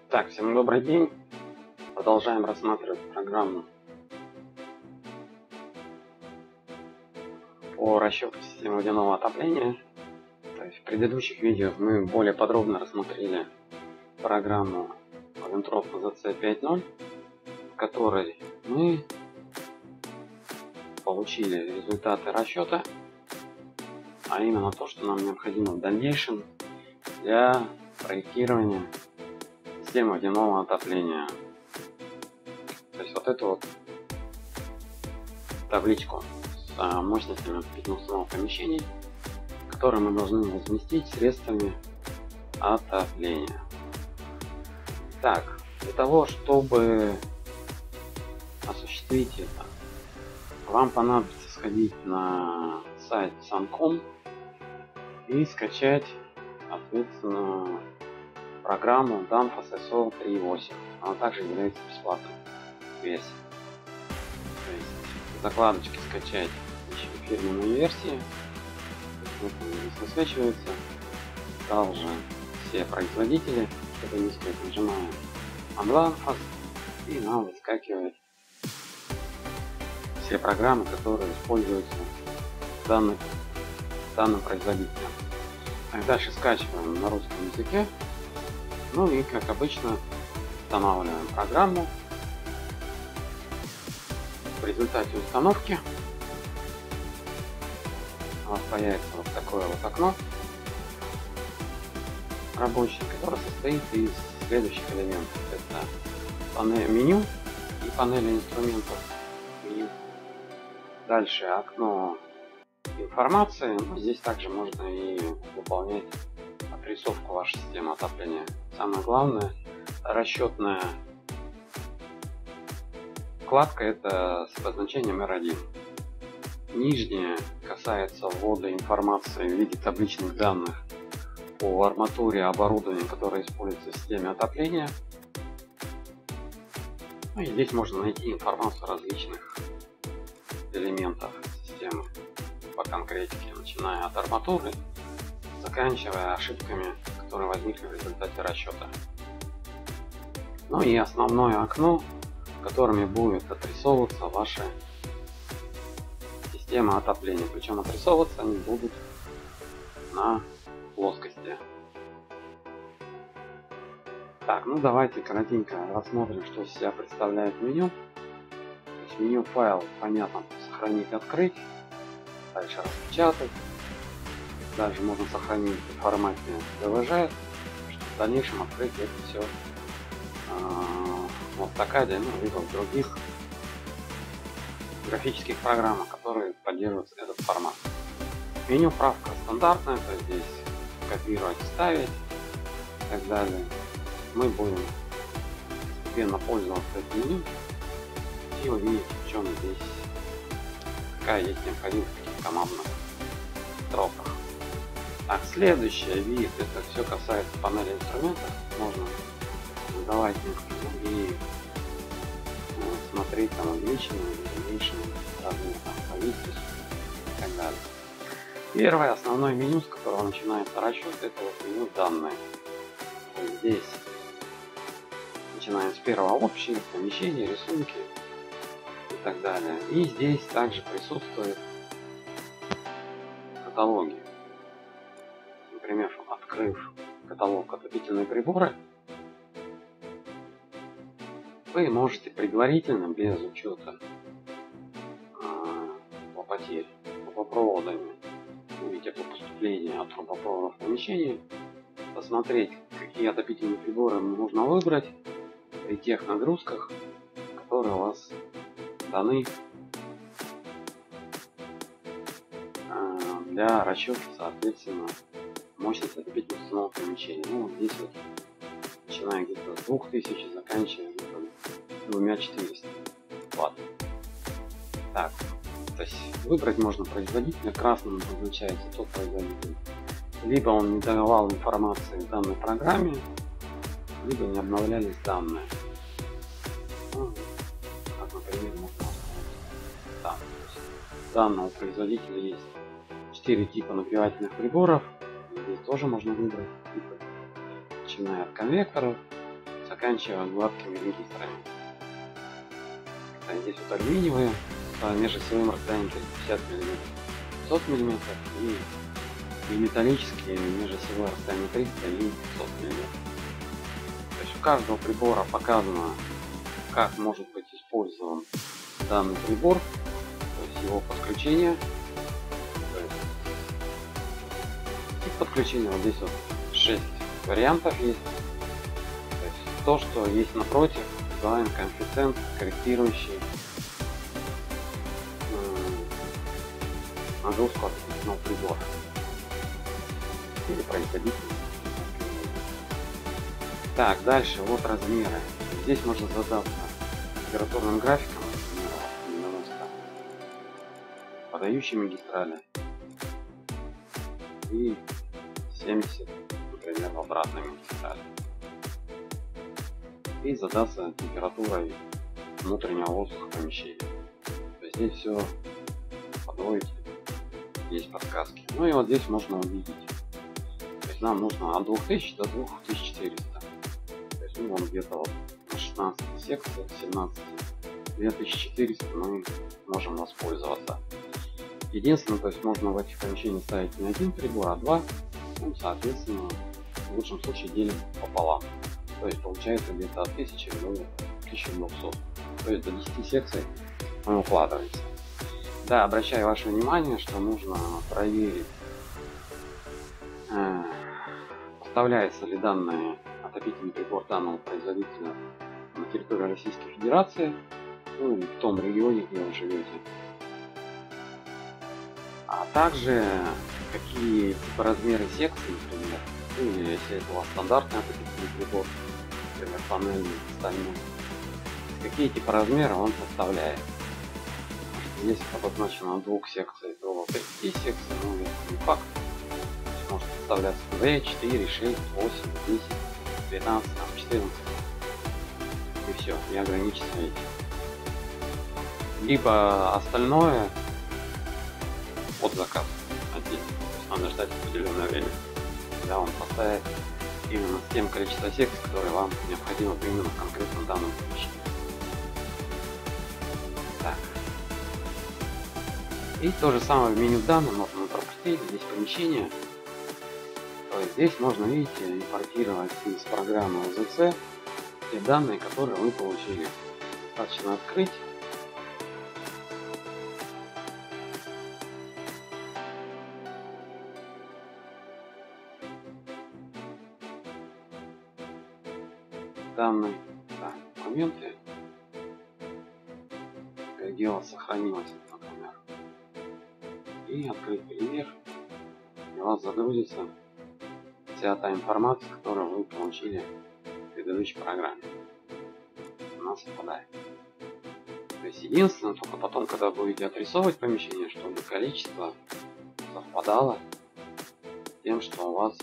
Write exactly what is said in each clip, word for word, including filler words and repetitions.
Так, всем добрый день. Продолжаем рассматривать программу по расчету системы водяного отопления. То есть в предыдущих видео мы более подробно рассмотрели программу Винтроп зэ цэ пять ноль, в которой мы получили результаты расчета, а именно то, что нам необходимо в дальнейшем для проектирования системы водяного отопления. То есть вот эту вот табличку с мощностями отопительного помещения, которые мы должны разместить средствами отопления. Так, для того, чтобы осуществить это, вам понадобится сходить на сайт Санком и скачать, соответственно, программу Danfoss эс о три точка восемь. Она также является бесплатной версией. То есть закладочки скачать еще фирменные версии. Вот здесь высвечивается. Также все производители, чтобы не сказать, нажимаем на Danfoss, и нам выскакивает все программы, которые используются данным, данным производителем. А дальше скачиваем на русском языке. Ну и, как обычно, устанавливаем программу. В результате установки у вас появится вот такое вот окно рабочее, которое состоит из следующих элементов. Это панель меню и панели инструментов. Меню. Дальше окно информации. Ну, здесь также можно и выполнять отрисовку вашей системы отопления. Самое главное, расчетная вкладка — это с обозначением эр один. Нижняя касается ввода информации в виде табличных данных по арматуре оборудования, которое используется в системе отопления. Ну и здесь можно найти информацию о различных элементах системы по конкретике, начиная от арматуры, заканчивая ошибками, которые возникли в результате расчета. Ну и основное окно, которыми будет отрисовываться ваша система отопления. Причем отрисовываться они будут на плоскости. Так, ну давайте коротенько рассмотрим, что из себя представляет меню. То есть меню файл, понятно, сохранить, открыть, дальше распечатать. Дальше можно сохранить в формате дэ вэ жэ, чтобы в дальнейшем открыть это все в автокаде, ну, либо в других графических программах, которые поддерживают этот формат. Меню правка стандартная, то есть здесь копировать, вставить и так далее. Мы будем постепенно пользоваться этим меню и увидеть, в чем здесь, какая есть необходимость в таких командных строках. Так, следующий вид, это все касается панели инструментов. Можно задавать и ну, смотреть там увеличенные, уменьшенные, разные там позиции и так далее. Первое основное меню, с которого начинается расчет, это вот меню данные. Здесь начинаем с первого: общие, помещения, рисунки и так далее. И здесь также присутствуют каталоги. Например, открыв каталог отопительные приборы, вы можете предварительно, без учета э, потерь трубопроводами и теплопоступления от трубопроводов в помещении, посмотреть, какие отопительные приборы нужно выбрать при тех нагрузках, которые у вас даны э, для расчета, соответственно, мощности отопительного установок помещения. Ну, вот здесь вот, начиная где-то с двух тысяч, заканчивая где-то двумя четырьмя ватт. Так, то есть выбрать можно производителя. Красным обозначается тот производитель, либо он не давал информации в данной программе, либо не обновлялись данные. Ну, как, например, можно да, у данного производителя есть четыре типа нагревательных приборов. Здесь тоже можно выбрать типы, начиная от конвекторов, заканчивая гладкими регистрами. Здесь вот алюминиевые по межосевым расстоянием пятьдесят миллиметров, пятьсот миллиметров, и, и металлические межосевое расстояние триста и пятьсот миллиметров. То есть у каждого прибора показано, как может быть использован данный прибор, то есть его подключение, то есть тип подключения. Вот здесь вот шесть вариантов есть. То есть то, что есть напротив, называем коэффициент корректирующий нагрузку отопительного прибора или производительность. Так, дальше вот размеры. Здесь можно задаться температурным графиком, девяносто, подающей магистрали, и семьдесят, например, в обратной магистрали. И задаться температурой внутреннего воздуха помещения. То есть здесь все по двойке, есть подсказки. Ну и вот здесь можно увидеть. То есть нам нужно от двух тысяч до двух тысяч четырёхсот. То есть ну, вот где-то вот на шестнадцать секциях, семнадцать, две тысячи четыреста мы можем воспользоваться. Единственное, то есть можно в этих помещениях ставить не один прибор, а два. Ну, соответственно, в лучшем случае делим пополам. То есть получается где-то от тысячи до тысячи двухсот. То есть до десяти секций он укладывается. Да, обращаю ваше внимание, что нужно проверить, э, поставляется ли данный отопительный прибор данного производителя на территории Российской Федерации, ну или в том регионе, где вы живете. А также какие типа размеры секций, например, или если это у вас стандартный отопительный прибор, например, панельный, стальной, какие типа размера он составляет. Если обозначено от двух секций до пяти секций, ну это не факт. Может составляться две, четыре, шесть, восемь, десять, двенадцать, четырнадцать. И все, не ограничится этим. Либо остальное под заказ отдельно. Надо ждать определенное время, когда он поставит именно с тем количеством секций, которые вам необходимо именно в конкретном данном помещении. Так. И то же самое в меню данных можно пропустить. Здесь помещение. То есть здесь можно, видите, импортировать из программы о зэ цэ те данные, которые вы получили. Достаточно открыть. Данные, да, моменты. Дело сохранилось, например. И открыть пример. И у вас загрузится вся та информация, которую вы получили в предыдущей программе. Она совпадает. То есть единственное, только потом, когда будете отрисовывать помещение, чтобы количество совпадало с тем, что у вас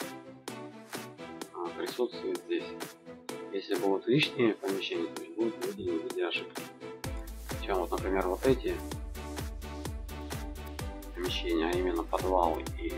а, присутствует здесь. Если будут лишние помещения, то есть будут выделены в виде ошибки. Чем вот, например, вот эти помещения, а именно подвалы и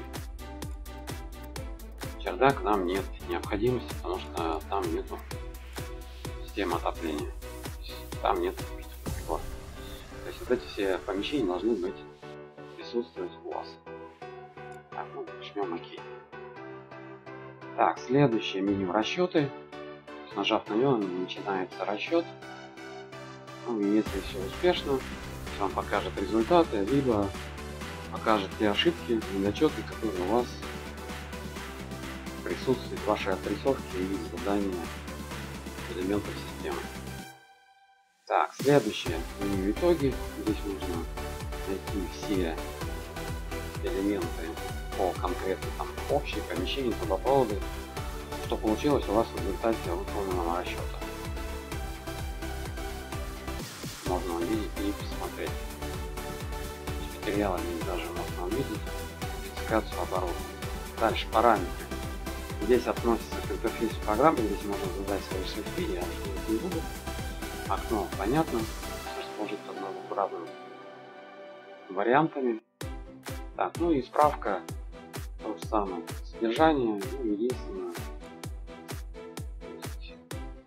чердак, нам нет необходимости, потому что там нету системы отопления, там нет прибора. То есть вот эти все помещения должны быть присутствовать у вас. Так, ну жмем ОК. Так, следующее меню расчеты. Нажав на него, начинается расчет. Ну, и если все успешно, вам покажет результаты, либо покажет те ошибки, недочеты, которые у вас присутствуют в вашей отрисовке и задании элементов системы. Так, следующее меню итоги. Здесь нужно найти все элементы по конкретно там общие помещения, трубопроводы, что получилось у вас в результате выполненного расчета. Можно увидеть и посмотреть. С материалами даже можно увидеть спецификацию оборудования. Дальше параметры. Здесь относится к интерфейсу программы, здесь можно задать свои шрифты, я что не буду. Окно понятно, расположится разными вариантами. Так, ну и справка, то же самое содержание, ну, единственное,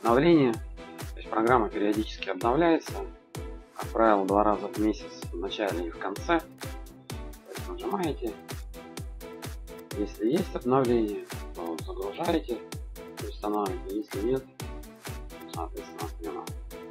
обновления. То есть программа периодически обновляется, как правило, два раза в месяц, в начале и в конце. То есть нажимаете, если есть обновление, то загружаете, устанавливаете, если нет, соответственно, отмена.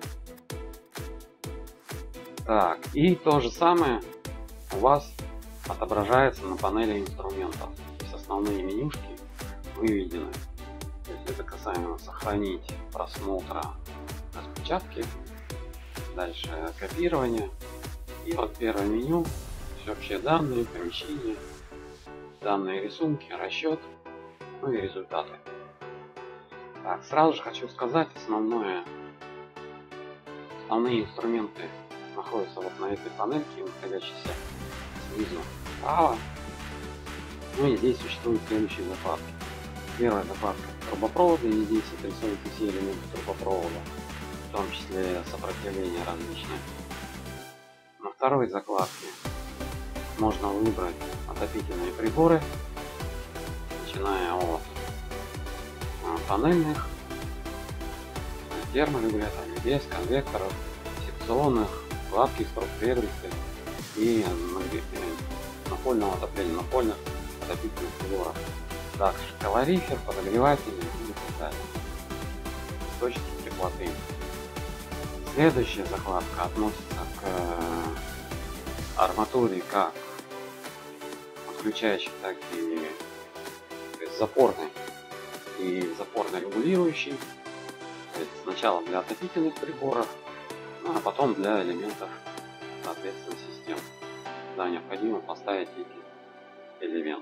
Так, и то же самое у вас отображается на панели инструментов. То есть основные менюшки выведены. То есть это касаемо сохранить, просмотра, распечатки, дальше копирование. И вот первое меню, всеобщие данные, помещения, данные рисунки, расчет, ну и результаты. Так, сразу же хочу сказать, основное, основные инструменты находятся вот на этой панельке, находящейся снизу справа. Ну и здесь существуют следующие закладки. Первая закладка трубопровода, и здесь отрисовываются все элементы трубопровода, в том числе сопротивления различные. На второй закладке можно выбрать отопительные приборы, начиная от панельных, терморегуляторов, без конвекторов, секционных, гладких, структурированных и напольного отопления, напольных отопительных приборов. Также калорифер, подогреватели и так далее. Источники теплоты. Следующая закладка относится к арматуре как подключающей, так и запорной и запорно регулирующий. То есть сначала для отопительных приборов, ну, а потом для элементов, соответственно, систем. Да, необходимо поставить эти элементы.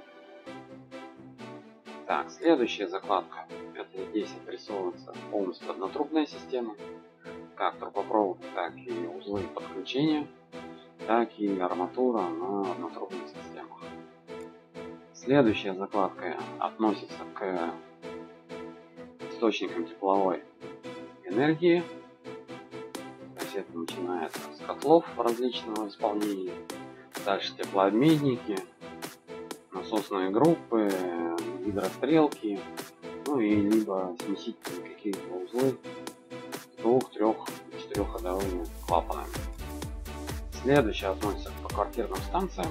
Так, следующая закладка. Это здесь отрисовывается полностью однотрубная система, как трубопровод, так и узлы подключения, так и арматура на однотрубных системах. Следующая закладка относится к источникам тепловой энергии. То есть это начинается с котлов различного исполнения, дальше теплообменники, насосные группы, гидрострелки, ну и либо смесительные какие-то узлы с двух, трех, четырехходовыми клапанами. Следующее относится к квартирным станциям.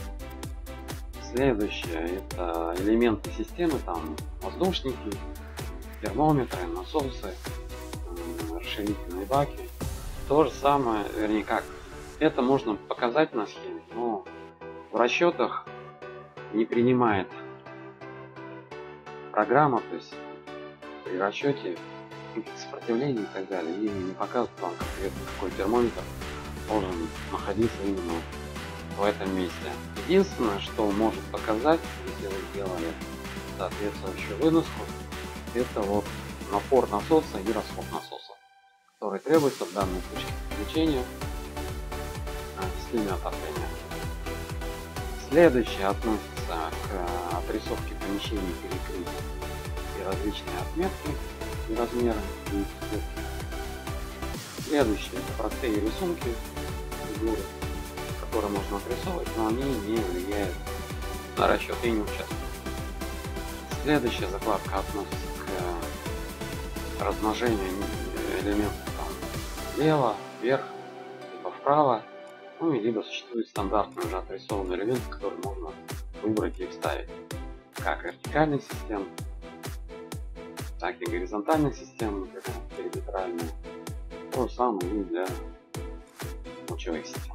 Следующее это элементы системы, там воздушники, термометры, насосы, расширительные баки. То же самое, вернее как, это можно показать на схеме, но в расчетах не принимает программа, то есть при расчете сопротивления и так далее, и не показывает вам конкретно, какой термометр должен находиться именно в этом месте. Единственное, что может показать, если вы сделали соответствующую выноску, это вот напор насоса и расход насоса, который требуется в данной точке подключения в системе отопления. Следующее относится к отрисовке помещений, перекрытий и различные отметки и размеры и цветки. Следующее это простые рисунки, фигуры, которые можно отрисовывать, но они не влияют на расчет и не участвуют. Следующая закладка относится к размножению элементов там, влево, вверх, либо вправо, ну и либо существует стандартный уже отрисованный элемент, который можно выбрать и вставить, как вертикальных систем, так и горизонтальных систем, периметральные. То же самое и для лучевых систем.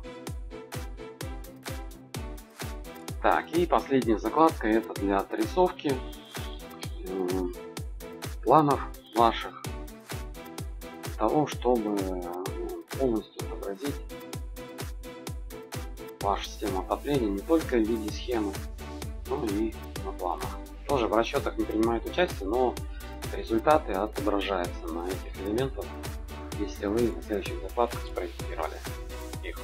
Так, и последняя закладка это для отрисовки э, планов ваших, того, чтобы полностью отобразить вашу систему отопления не только в виде схемы, но и на планах. Тоже в расчетах не принимает участие, но результаты отображаются на этих элементах, если вы на следующих закладках спроектировали их.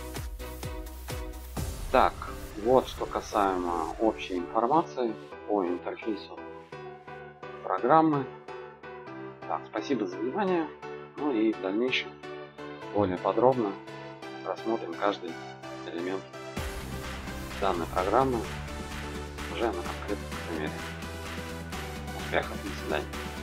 Так, вот что касаемо общей информации по интерфейсу программы. Так, спасибо за внимание. Ну и в дальнейшем более подробно рассмотрим каждый элемент данной программы уже на конкретном примере. Успехов, до свидания.